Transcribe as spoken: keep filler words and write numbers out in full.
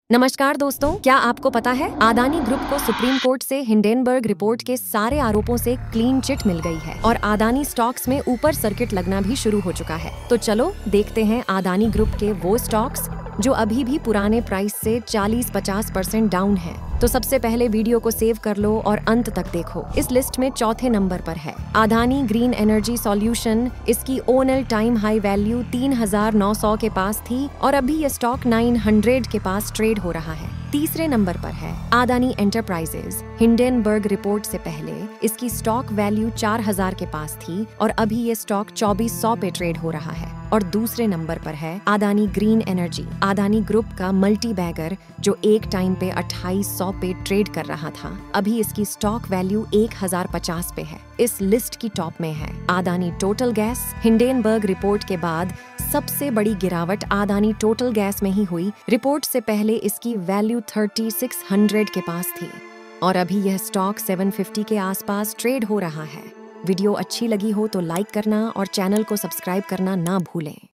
नमस्कार दोस्तों, क्या आपको पता है अदानी ग्रुप को सुप्रीम कोर्ट से हिंडेनबर्ग रिपोर्ट के सारे आरोपों से क्लीन चिट मिल गई है और अदानी स्टॉक्स में ऊपर सर्किट लगना भी शुरू हो चुका है। तो चलो देखते हैं अदानी ग्रुप के वो स्टॉक्स जो अभी भी पुराने प्राइस से चालीस पचास परसेंट डाउन है। तो सबसे पहले वीडियो को सेव कर लो और अंत तक देखो। इस लिस्ट में चौथे नंबर पर है अदानी ग्रीन एनर्जी सॉल्यूशन। इसकी ऑल टाइम हाई वैल्यू तीन हजार नौ सौ के पास थी और अभी ये स्टॉक नौ सौ के पास ट्रेड हो रहा है। तीसरे नंबर पर है अदानी एंटरप्राइजेज। हिंडेनबर्ग रिपोर्ट से पहले इसकी स्टॉक वैल्यू चार हजार के पास थी और अभी ये स्टॉक चौबीस सौ पे ट्रेड हो रहा है। और दूसरे नंबर पर है Adani green energy, Adani group का मल्टी बैगर जो एक टाइम पे अट्ठाईस सौ पे ट्रेड कर रहा था। अभी इसकी स्टॉक वैल्यू एक हजार पचास पे है। इस लिस्ट की टॉप में है Adani total gas. Hindenburg report के बाद सबसे बड़ी गिरावट अदानी टोटल गैस में ही हुई। रिपोर्ट से पहले इसकी वैल्यू थर्टी सिक्स हंड्रेड के पास थी और अभी यह स्टॉक सेवन फिफ्टी के आसपास ट्रेड हो रहा है। वीडियो अच्छी लगी हो तो लाइक करना और चैनल को सब्सक्राइब करना ना भूलें।